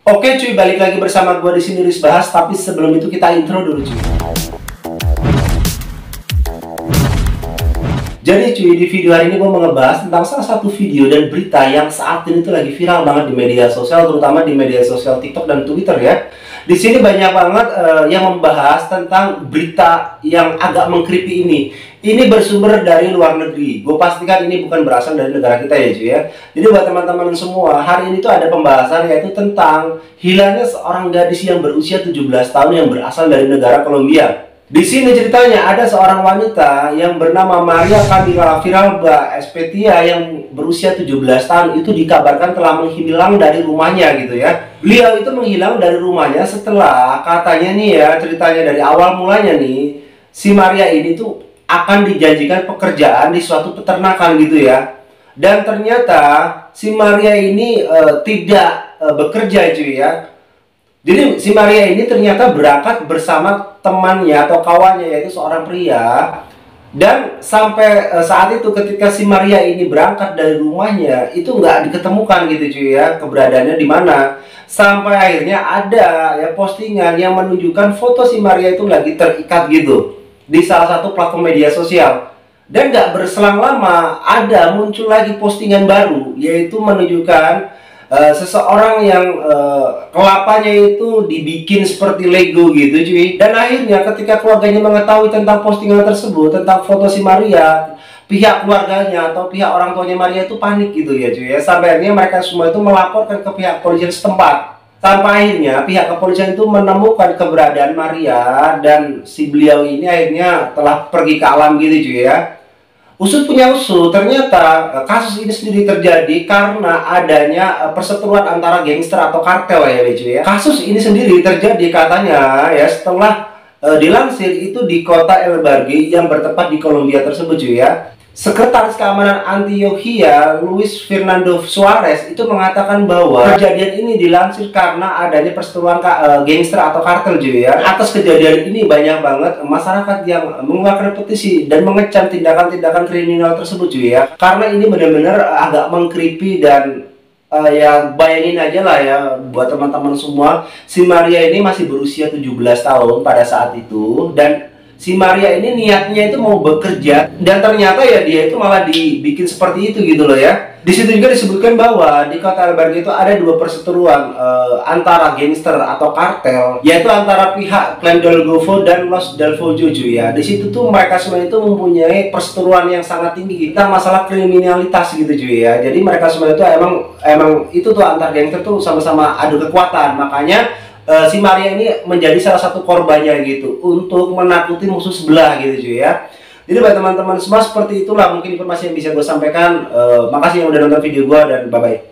Oke cuy, balik lagi bersama gua di sini Riz Bahas, tapi sebelum itu kita intro dulu cuy. Jadi cuy, di video hari ini gue mau ngebahas tentang salah satu video dan berita yang saat ini tuh lagi viral banget di media sosial, terutama di media sosial TikTok dan Twitter ya. Di sini banyak banget yang membahas tentang berita yang agak mengkripi ini. Ini bersumber dari luar negeri. Gue pastikan ini bukan berasal dari negara kita ya cuy ya. Jadi buat teman-teman semua, hari ini tuh ada pembahasan yaitu tentang hilangnya seorang gadis yang berusia 17 tahun yang berasal dari negara Kolombia. Di sini ceritanya ada seorang wanita yang bernama Maria Camila Firalba Espetia yang berusia 17 tahun itu dikabarkan telah menghilang dari rumahnya gitu ya. Beliau itu menghilang dari rumahnya setelah katanya nih ya, ceritanya dari awal mulanya nih, si Maria ini tuh akan dijanjikan pekerjaan di suatu peternakan gitu ya. Dan ternyata si Maria ini tidak bekerja cuy ya. Jadi si Maria ini ternyata berangkat bersama temannya atau kawannya yaitu seorang pria. Dan sampai saat itu ketika si Maria ini berangkat dari rumahnya itu nggak diketemukan gitu cuy ya, keberadaannya di mana. Sampai akhirnya ada ya postingan yang menunjukkan foto si Maria itu lagi terikat gitu di salah satu platform media sosial. Dan nggak berselang lama ada muncul lagi postingan baru yaitu menunjukkan seseorang yang kelapanya itu dibikin seperti Lego gitu cuy. Dan akhirnya ketika keluarganya mengetahui tentang postingan tersebut, tentang foto si Maria, pihak keluarganya atau pihak orang tuanya Maria itu panik gitu ya cuy ya. Sampai akhirnya mereka semua itu melaporkan ke pihak kepolisian setempat. Sampai akhirnya pihak kepolisian itu menemukan keberadaan Maria dan si beliau ini akhirnya telah pergi ke alam gitu cuy ya. Usut punya usut, ternyata kasus ini sendiri terjadi karena adanya perseteruan antara gangster atau kartel ya cuy ya. Kasus ini sendiri terjadi katanya ya setelah dilansir itu di kota El Bargi yang bertempat di Kolombia tersebut cuy ya. Sekretaris Keamanan Antioquia, Luis Fernando Suarez itu mengatakan bahwa kejadian ini dilansir karena adanya perseteruan gangster atau kartel cuy ya. Atas kejadian ini banyak banget masyarakat yang mengeluarkan petisi dan mengecam tindakan-tindakan kriminal tersebut cuy ya. Karena ini benar-benar agak mengkripi dan ya bayangin aja lah ya buat teman-teman semua, si Maria ini masih berusia 17 tahun pada saat itu dan si Maria ini niatnya itu mau bekerja dan ternyata ya dia itu malah dibikin seperti itu gitu loh ya. Di situ juga disebutkan bahwa di kota Albergue itu ada dua perseteruan antara gangster atau kartel, yaitu antara pihak Clan del Golfo dan Los del Follo ya. Di situ tuh mereka semua itu mempunyai perseteruan yang sangat tinggi tentang masalah kriminalitas gitu cuy ya. Jadi mereka semua itu emang itu tuh antar gangster tuh sama-sama adu kekuatan, makanya si Maria ini menjadi salah satu korbannya gitu untuk menakuti musuh sebelah gitu cuy ya. Jadi buat teman-teman semua seperti itulah mungkin informasi yang bisa gue sampaikan. Makasih yang udah nonton video gue dan bye bye.